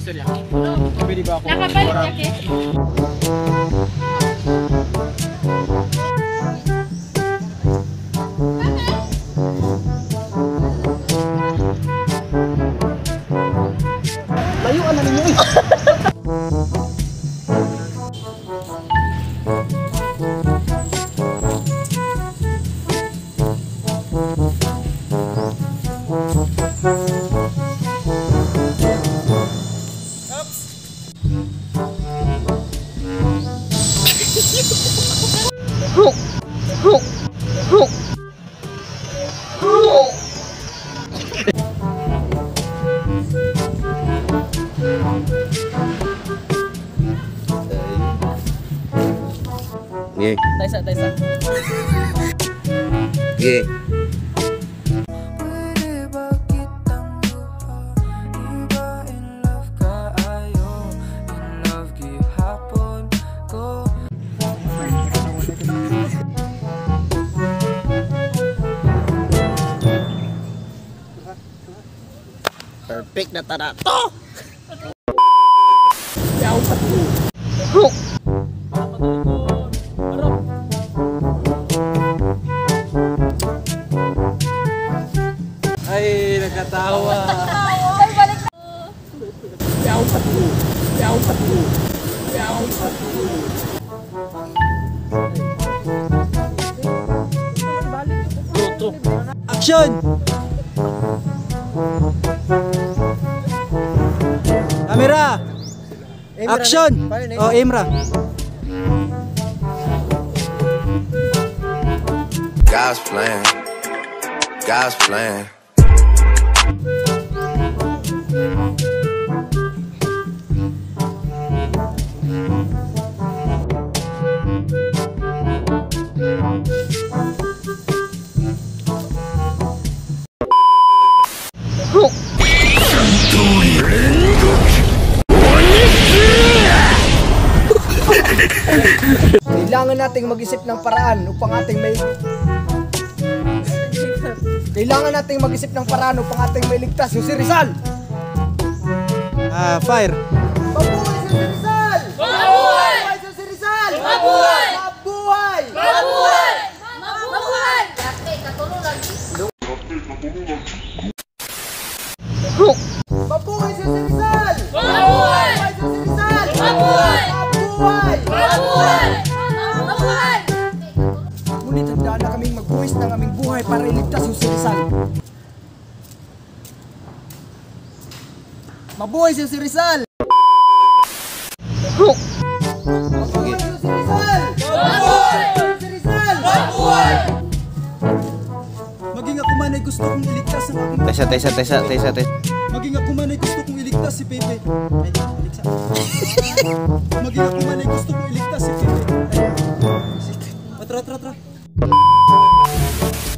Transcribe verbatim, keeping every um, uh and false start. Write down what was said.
istorya. Pwede ba ako? Nakabalik niya, Ke? Layuan na ninyo eh. Hook! Hook! Hook! Hook! Yeah. Taisa, taisa. Yeah. Perfect na tara to! Yaw pa to! Hook! Ay, nagkatawa! Ay, balik na! Yaw pa to! Yaw pa to! Yaw pa to! Tuto! Action! Camera! Action! Oh, Imra! God's plan. God's plan. Kailangan nating mag-isip ng paraan upang ating may Kailangan nating mag-isip ng paraan upang ating may ligtas yung si Rizal. Ah, fire. Mabuhay si Rizal! Mabuhay! Mabuhay si Rizal! Mabuhay! Mabuhay! Mabuhay! Mabuhay! Dati, katulong lagi. Hook! Mabuhay si Rizal! Mabuhay! Mabuhay si Rizal! Mabuhay! Mabuhay! Mabuhay! Mabuhay! Ngunit handa na kaming magbuwis ng aming buhay para iligtas yung si Rizal. Mabuhay si Rizal! Hook! Mabuhay si Rizal! Mabuhay! Si Rizal! Mabuhay! Maging ako man ay gusto kong iligtas ang aking... Tesa, tesa, tesa, tesa, tesa. Maging ako man ay gusto kong iligtas si Pepe. Ay, balik sa... Maging ako man ay gusto kong iligtas si Pepe. Ay, atra, atra, atra.